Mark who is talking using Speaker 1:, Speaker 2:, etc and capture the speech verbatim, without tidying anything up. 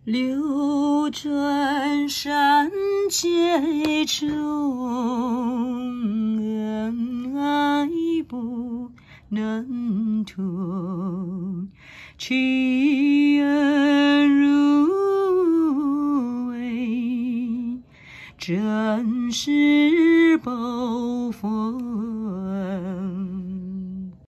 Speaker 1: 流转山界中，恩爱不能同，弃恩入味，真是宝佛。